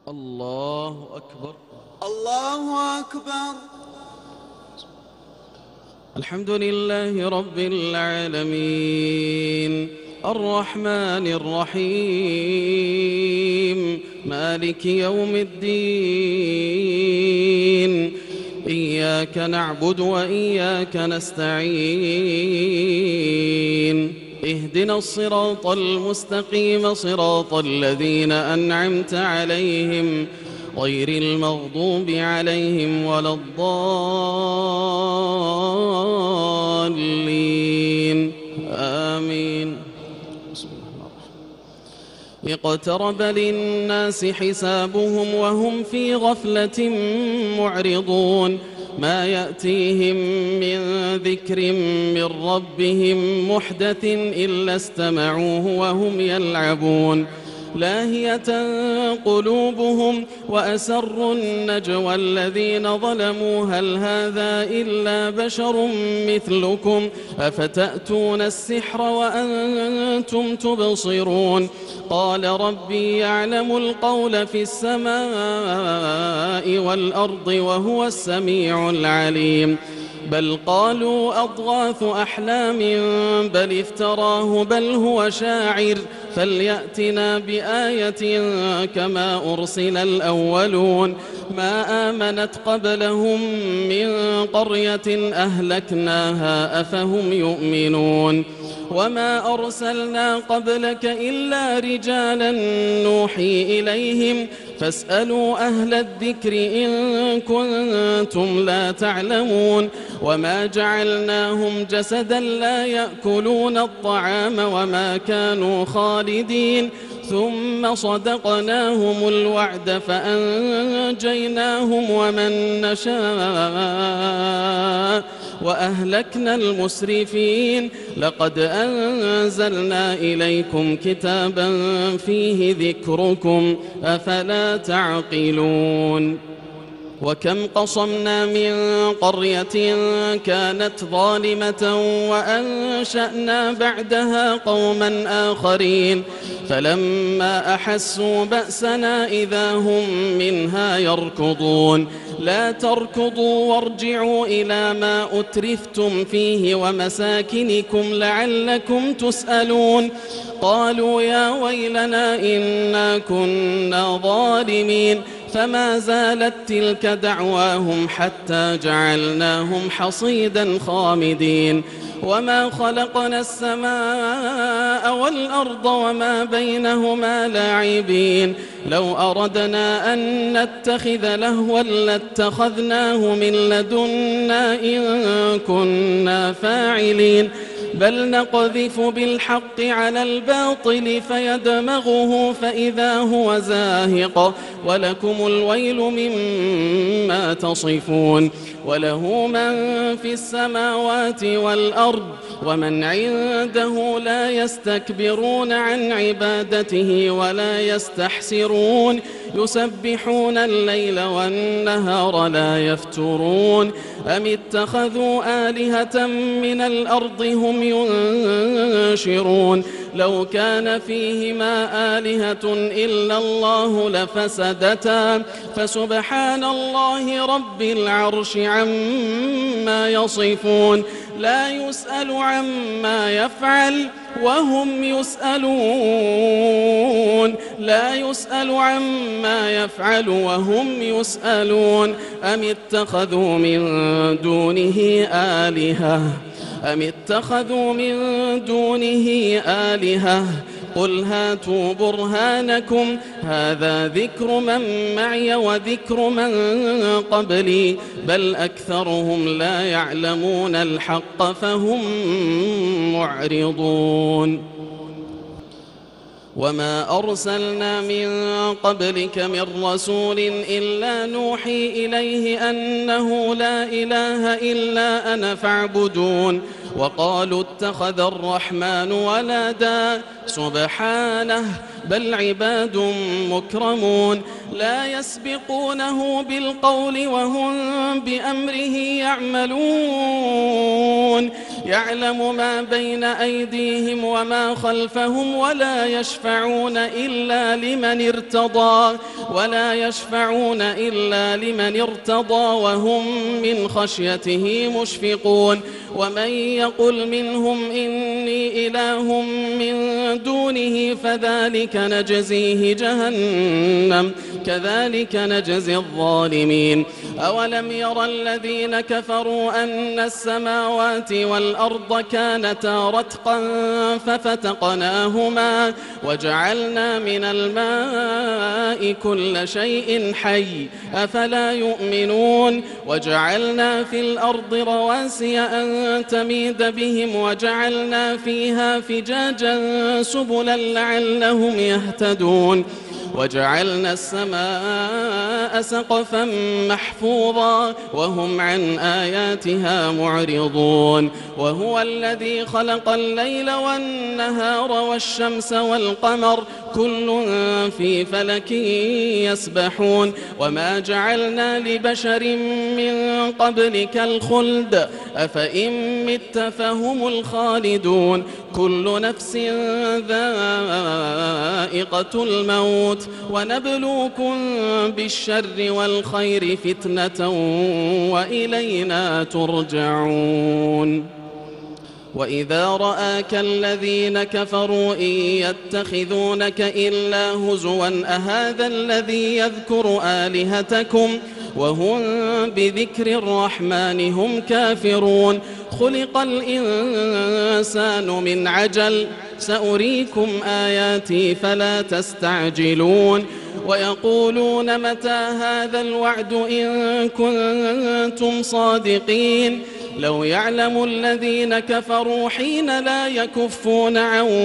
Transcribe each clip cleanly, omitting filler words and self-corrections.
الله أكبر. الله أكبر. الحمد لله رب العالمين الرحمن الرحيم مالك يوم الدين إياك نعبد وإياك نستعين اهدنا الصراط المستقيم صراط الذين أنعمت عليهم غير المغضوب عليهم ولا الضالين آمين. اقترب للناس حسابهم وهم في غفلة معرضون ما يأتيهم من ذكر من ربهم محدث إلا استمعوه وهم يلعبون لاهية قلوبهم وأسروا النجوى الذين ظلموا هل هذا إلا بشر مثلكم أفتأتون السحر وأنتم تبصرون قال ربي يعلم القول في السماء والأرض وهو السميع العليم بل قالوا أضغاث أحلام بل افتراه بل هو شاعر فليأتنا بآية كما أرسل الأولون ما آمنت قبلهم من قرية أهلكناها أفهم يؤمنون وما أرسلنا قبلك إلا رجالا نوحي إليهم فاسألوا أهل الذكر إن كنتم لا تعلمون وما جعلناهم جسدا لا يأكلون الطعام وما كانوا خالدين ثم صدقناهم الوعد فأنجيناهم ومن نشاء وأهلكنا المسرفين لقد أنزلنا إليكم كتابا فيه ذكركم أفلا تعقلون وكم قصمنا من قرية كانت ظالمة وأنشأنا بعدها قوما آخرين فلما أحسوا بأسنا إذا هم منها يركضون لا تركضوا وارجعوا إلى ما أترفتم فيه ومساكنكم لعلكم تسألون قالوا يا ويلنا إنا كنا ظالمين فما زالت تلك دعواهم حتى جعلناهم حصيدا خامدين وما خلقنا السماء والأرض وما بينهما لاعبين لو أردنا أن نتخذ لهوا لاتخذناه من لدنا إن كنا فاعلين بل نقذف بالحق على الباطل فيدمغه فإذا هو زاهق ولكم الويل مما تصفون وله من في السماوات والأرض ومن عنده لا يستكبرون عن عبادته ولا يستحسرون يسبحون الليل والنهار لا يفترون أم اتخذوا آلهة من الأرض هم ينشرون لو كان فيهما آلهة إلا الله لفسدتا فسبحان الله رب العرش عما يصفون لا يسأل عما يفعل وهم يسألون لا يسأل عما يفعل وهم يسألون أم اتخذوا من دونه آلهة قل هاتوا برهانكم هذا ذكر من معي وذكر من قبلي بل أكثرهم لا يعلمون الحق فهم معرضون وما أرسلنا من قبلك من رسول إلا نوحي إليه أنه لا إله إلا أنا فاعبدون وقالوا اتخذ الرحمن ولدا سبحانه بل عباد مكرمون لا يسبقونه بالقول وهم بأمره يعملون يعلم ما بين أيديهم وما خلفهم ولا يشفعون إلا لمن ارتضى وهم من خشيته مشفقون ومن يقل منهم إني إله من دونه فذلك نجزيه جهنم كذلك نجزي الظالمين أولم يرى الذين كفروا أن السماوات والأرض كانتا رتقا ففتقناهما وجعلنا من الماء كل شيء حي أفلا يؤمنون وجعلنا في الأرض رواسي أن تميد بهم وجعلنا فيها فجاجا سبلا لعلهم يهتدون وجعلنا السماء سقفا محفوظا وهم عن آياتها معرضون وهو الذي خلق الليل والنهار والشمس والقمر كل في فلك يسبحون وما جعلنا لبشر من قبلك الخلد أفإن مت فهم الخالدون كل نفس ذائقة الموت ونبلوكم بالشر والخير فتنة وإلينا ترجعون وإذا رآك الذين كفروا إن يتخذونك إلا هزوا أهذا الذي يذكر آلهتكم وهم بذكر الرحمن هم كافرون خلق الإنسان من عجل سأريكم آياتي فلا تستعجلون ويقولون متى هذا الوعد إن كنتم صادقين لو يعلم الذين كفروا حين لا يكفون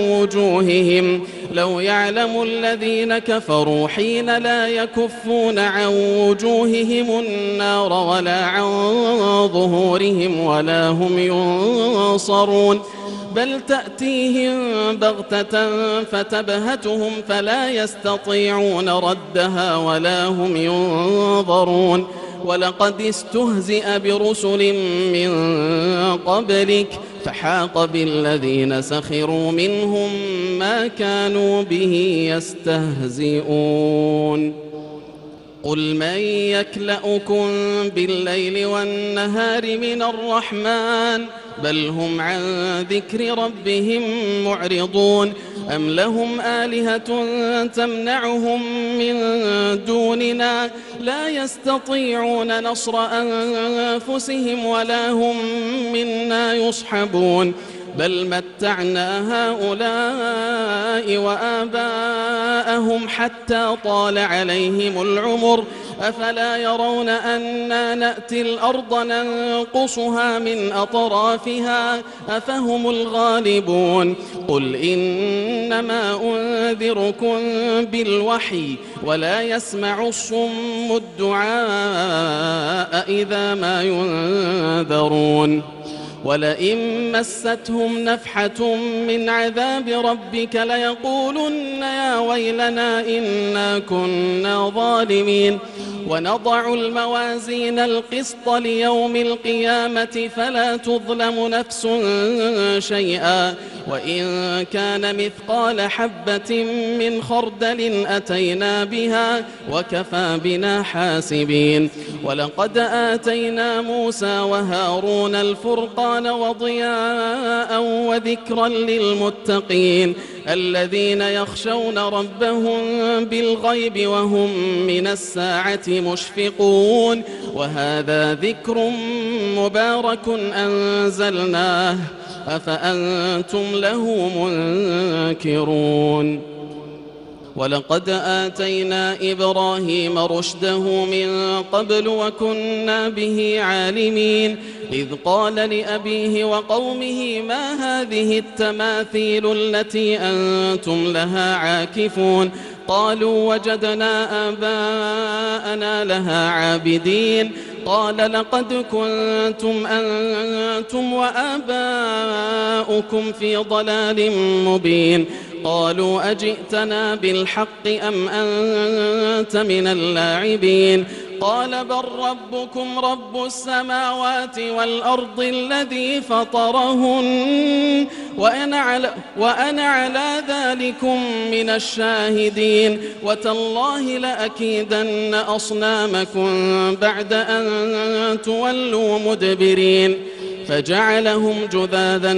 عن وجوههم النار ولا عن ظهورهم ولا هم ينصرون بل تأتيهم بغتة فتبهتهم فلا يستطيعون ردها ولا هم ينظرون ولقد استهزئ برسل من قبلك فحاق بالذين سخروا منهم ما كانوا به يستهزئون قل من يكلأكم بالليل والنهار من الرحمن بل هم عن ذكر ربهم معرضون أم لهم آلهة تمنعهم من دوننا لا يستطيعون نصر أنفسهم ولا هم منا يصحبون بل متعنا هؤلاء وآباءهم حتى طال عليهم العمر أفلا يرون أنا نأتي الأرض ننقصها من أطرافها أفهم الغالبون قل إنما أنذركم بالوحي ولا يسمع الصم الدعاء إذا ما ينذرون ولئن مستهم نفحة من عذاب ربك ليقولن يا ويلنا إنا كنا ظالمين ونضع الموازين القسط ليوم القيامة فلا تظلم نفس شيئا وإن كان مثقال حبة من خردل أتينا بها وكفى بنا حاسبين ولقد آتينا موسى وهارون الفرقان وضياء وذكرا للمتقين الذين يخشون ربهم بالغيب وهم من الساعة مشفقون وهذا ذكر مبارك أنزلناه أفأنتم له منكرون ولقد آتينا إبراهيم رشده من قبل وكنا به عالمين إذ قال لأبيه وقومه ما هذه التماثيل التي أنتم لها عاكفون قالوا وجدنا آباءنا لها عابدين قال لقد كنتم أنتم وآباؤكم في ضلال مبين قالوا أجئتنا بالحق أم أنت من اللاعبين قال بل ربكم رب السماوات والأرض الذي فطرهن وأنا على ذلكم من الشاهدين وتالله لأكيدن أصنامكم بعد أن تولوا مدبرين فجعلهم جذاذا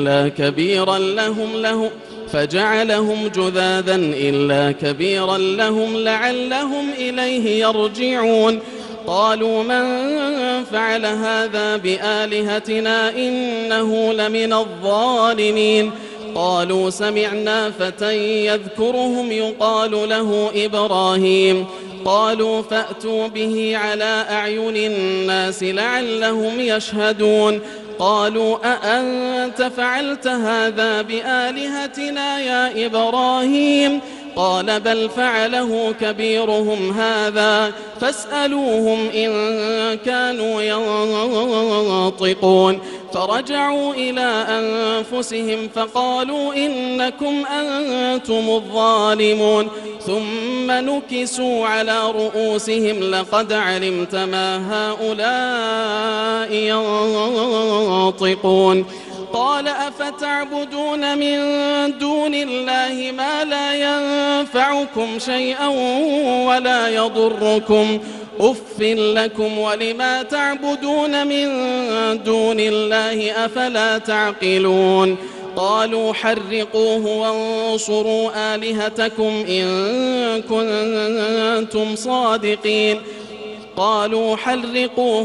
إلا كبيرا لهم لعلهم إليه يرجعون قالوا من فعل هذا بآلهتنا إنه لمن الظالمين قالوا سمعنا فتى يذكرهم يقال له إبراهيم قالوا فأتوا به على أعين الناس لعلهم يشهدون قالوا أأنت فعلت هذا بآلهتنا يا إبراهيم قال بل فعله كبيرهم هذا فاسألوهم إن كانوا ينطقون فرجعوا إلى أنفسهم فقالوا إنكم أنتم الظالمون ثم نكسوا على رؤوسهم لقد علمت ما هؤلاء ينطقون قال أفتعبدون من دون الله ما لا ينفعكم شيئا ولا يضركم أف لكم ولما تعبدون من دون الله أفلا تعقلون قالوا حرقوه وانصروا آلهتكم إن كنتم صادقين قالوا حرقوه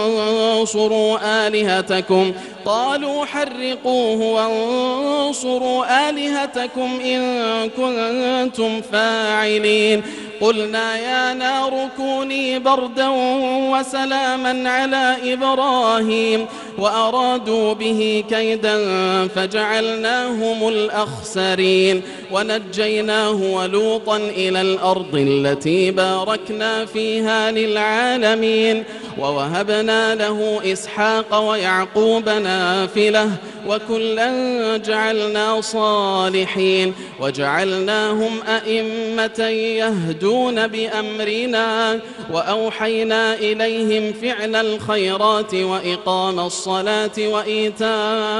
وانصروا آلهتكم إن كنتم فاعلين قلنا يا نار كوني بردا وسلاما على إبراهيم وأرادوا به كيدا فجعلناهم الأخسرين ونجيناه ولوطا إلى الأرض التي باركنا فيها للعالمين ووهبنا له إسحاق ويعقوب نافلة وكلا جعلنا صالحين وجعلناهم أئمة يهدون بأمرنا وأوحينا إليهم فعل الخيرات وإقام الصلاة وإيتاء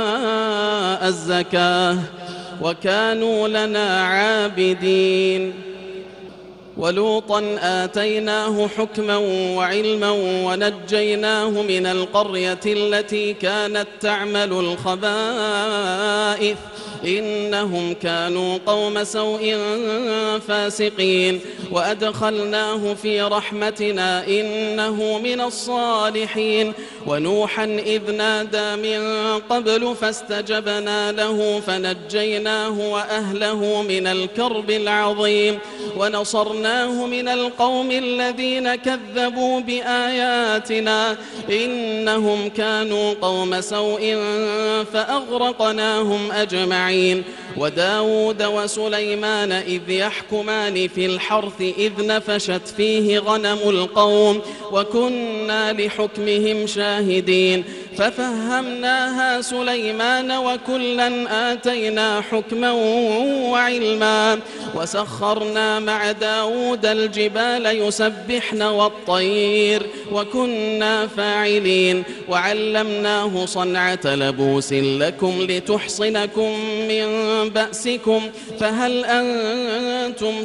الزكاة وكانوا لنا عابدين ولوطا آتيناه حكما وعلما ونجيناه من القرية التي كانت تعمل الخبائث إنهم كانوا قوم سوء فاسقين وأدخلناه في رحمتنا إنه من الصالحين ونوحا إذ نادى من قبل فاستجبنا له فنجيناه وأهله من الكرب العظيم ونصرناه من القوم الذين كذبوا بآياتنا إنهم كانوا قوم سوء فأغرقناهم أجمعين وداود وسليمان إذ يحكمان في الحرث إذ نفشت فيه غنم القوم وكنا لحكمهم شاهدين ففهمناها سليمان وكلا آتينا حكما وعلما وسخرنا مع داود الجبال يسبحن والطير وكنا فاعلين وعلمناه صنعة لبوس لكم لتحصنكم من بأسكم فهل أنتم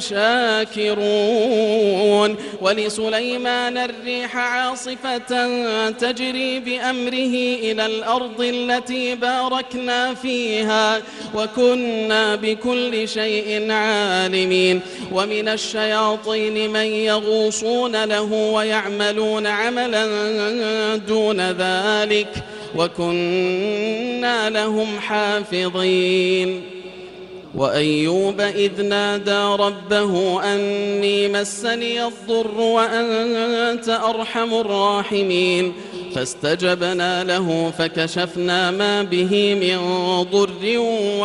شاكرون ولسليمان الريح عاصفة تجري بأمره إلى الأرض التي باركنا فيها وكنا بكل شيء عالمين ومن الشياطين من يغوصون له ويعملون عملا دون ذلك وكنا لهم حافظين وأيوب إذ نادى ربه أني مسني الضر وأنت أرحم الراحمين فاستجبنا له فكشفنا ما به من ضر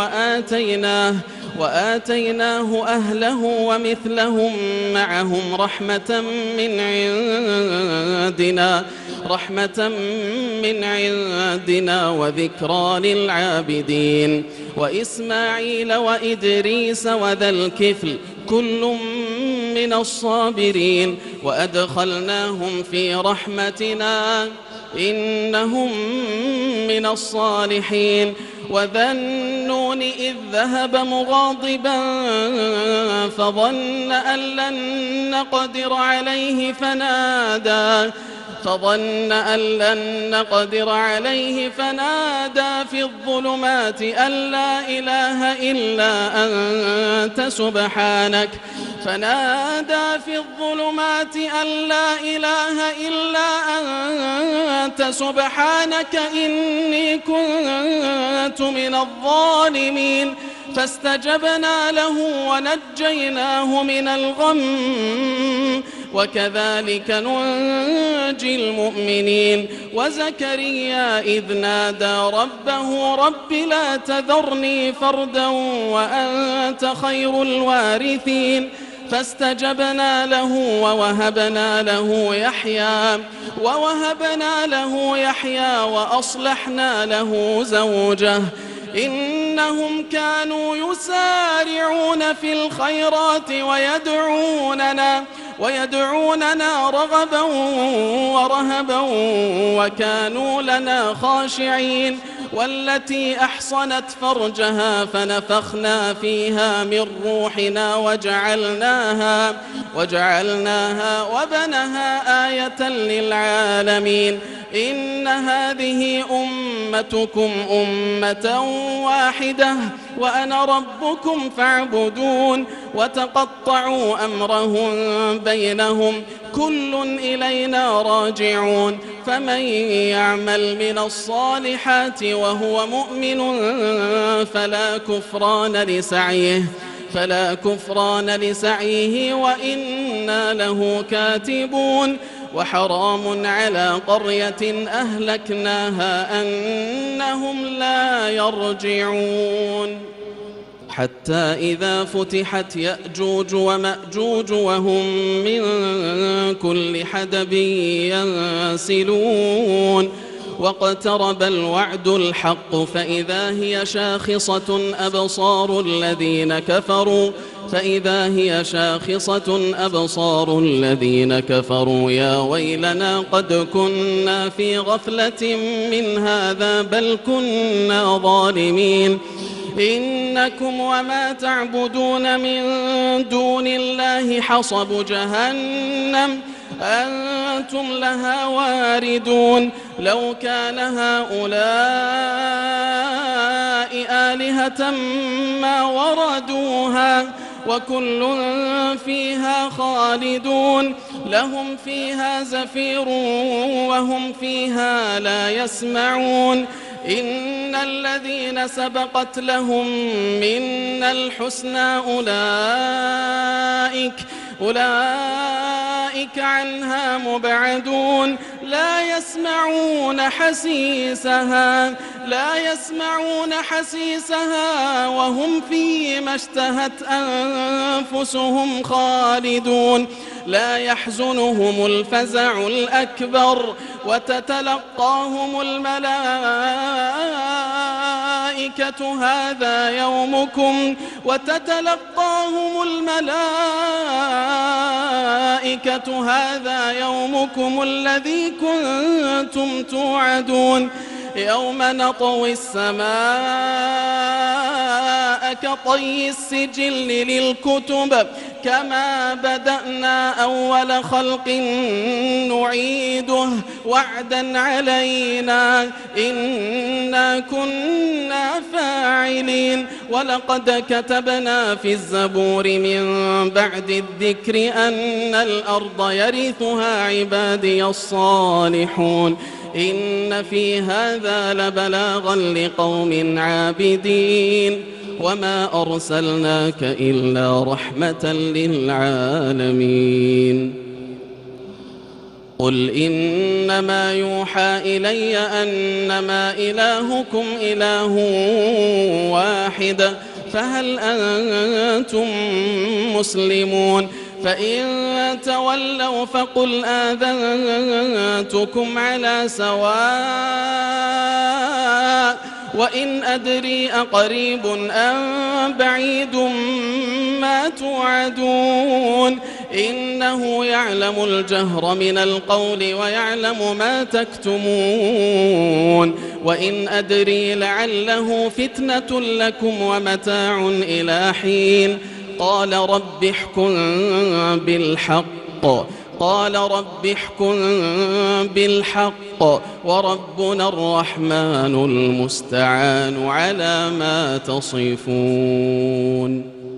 وآتيناه أهله ومثلهم معهم رحمة من عندنا رحمة من عندنا وذكرى للعابدين. وإسماعيل وإدريس وذا الكفل كل من الصابرين وأدخلناهم في رحمتنا إنهم من الصالحين. وذا النون إذ ذهب مغاضبا فظن أن لن نقدر عليه فنادى في الظلمات أن لا إله إلا أنت سبحانك إني كنت من الظالمين. فاستجبنا له ونجيناه من الغم وكذلك ننجي المؤمنين. وزكريا إذ نادى ربه رب لا تذرني فردا وأنت خير الوارثين. فاستجبنا له ووهبنا له يحيى وأصلحنا له زوجه إنهم كانوا يسارعون في الخيرات ويدعوننا رغبا ورهبا وكانوا لنا خاشعين. والتي أحصنت فرجها فنفخنا فيها من روحنا وجعلناها وبنها آية للعالمين. إن هذه أمتكم أمة واحدة وأنا ربكم فاعبدون. وتقطعوا أمرهم بينهم كل إلينا راجعون. فمن يعمل من الصالحات وهو مؤمن فلا كفران لسعيه وإنا له كاتبون. وحرام على قرية أهلكناها أنهم لا يرجعون. حتى إذا فتحت يأجوج ومأجوج وهم من كل حدب ينسلون. واقترب الوعد الحق فإذا هي شاخصة أبصار الذين كفروا يا ويلنا قد كنا في غفلة من هذا بل كنا ظالمين. إنكم وما تعبدون من دون الله حصب جهنم أنتم لها واردون. لو كان هؤلاء آلهة ما وردوها وكل فيها خالدون. لهم فيها زفير وهم فيها لا يسمعون. إن الذين سبقت لهم منا الحسنى أولئك عنها مبعدون. لا يسمعون حسيسها وهم فيما اشتهت أنفسهم خالدون. لا يحزنهم الفزع الأكبر وتتلقاهم الملائكة هذا يومكم الذي كنتم توعدون. يوم نطوي السماء كطي السجل للكتب كما بدأنا أول خلق نعيده وعدا علينا إنا كنا فاعلين. ولقد كتبنا في الزبور من بعد الذكر أن الأرض يرثها عبادي الصالحون. إن في هذا لبلاغا لقوم عابدين. وما أرسلناك إلا رحمة للعالمين. قل إنما يوحى إلي أنما إلهكم إله واحد فهل أنتم مسلمون. فإن تولوا فقل آذنتكم على سواء وإن أدري أقريب أم بعيد ما توعدون إنه يعلم الجهر من القول ويعلم ما تكتمون وإن أدري لعله فتنة لكم ومتاع إلى حين قال رب احكم بالحق وربنا الرحمن المستعان على ما تصفون.